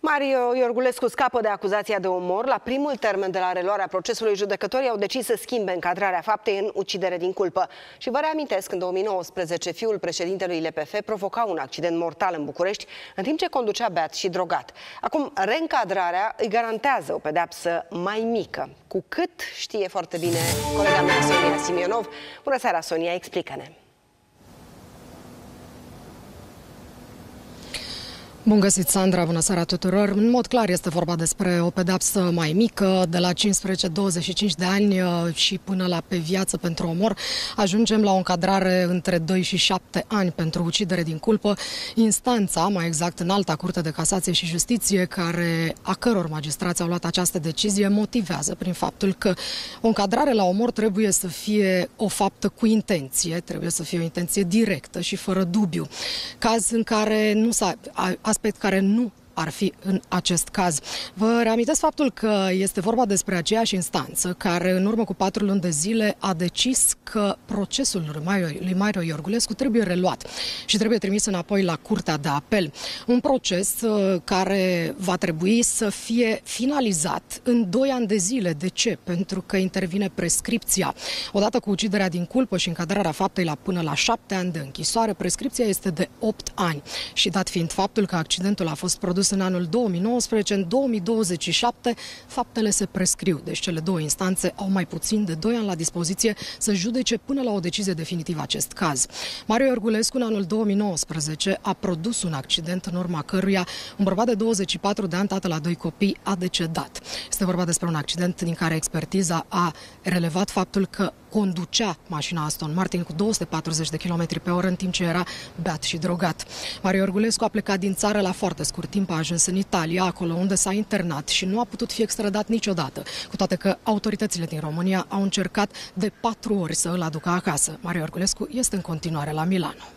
Mario Iorgulescu scapă de acuzația de omor. La primul termen de la reluarea procesului, judecătorii au decis să schimbe încadrarea faptei în ucidere din culpă. Și vă reamintesc, în 2019, fiul președintelui LPF provoca un accident mortal în București, în timp ce conducea beat și drogat. Acum, reîncadrarea îi garantează o pedeapsă mai mică, cu cât știe foarte bine colega mea, Sonia Simionov. Bună seara, Sonia, explică-ne. Bun găsit, Sandra, bună seara tuturor. În mod clar este vorba despre o pedeapsă mai mică, de la 15-25 de ani și până la pe viață pentru omor. Ajungem la o încadrare între 2 și 7 ani pentru ucidere din culpă. Instanța, mai exact Înalta Curte de Casație și Justiție, a căror magistrați au luat această decizie, motivează prin faptul că o încadrare la omor trebuie să fie o faptă cu intenție, trebuie să fie o intenție directă și fără dubiu. Caz în care aspect care nu ar fi în acest caz. Vă reamintesc faptul că este vorba despre aceeași instanță care în urmă cu 4 luni de zile a decis că procesul lui Mario Iorgulescu trebuie reluat și trebuie trimis înapoi la Curtea de Apel. Un proces care va trebui să fie finalizat în 2 ani de zile. De ce? Pentru că intervine prescripția. Odată cu uciderea din culpă și încadrarea faptei la până la 7 ani de închisoare, prescripția este de 8 ani. Și dat fiind faptul că accidentul a fost produs în anul 2019, în 2027 faptele se prescriu. Deci cele 2 instanțe au mai puțin de 2 ani la dispoziție să judece până la o decizie definitivă acest caz. Mario Iorgulescu în anul 2019 a produs un accident în urma căruia un bărbat de 24 de ani, tată la 2 copii, a decedat. Este vorba despre un accident din care expertiza a relevat faptul că conducea mașina Aston Martin cu 240 de km pe oră în timp ce era beat și drogat. Mario Iorgulescu a plecat din țară la foarte scurt timp, a ajuns în Italia, acolo unde s-a internat și nu a putut fi extradat niciodată, cu toate că autoritățile din România au încercat de 4 ori să îl aducă acasă. Mario Iorgulescu este în continuare la Milano.